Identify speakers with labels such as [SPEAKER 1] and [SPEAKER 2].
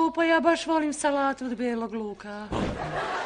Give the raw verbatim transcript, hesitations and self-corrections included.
[SPEAKER 1] pa ja baš volim salatu od bijelog luka.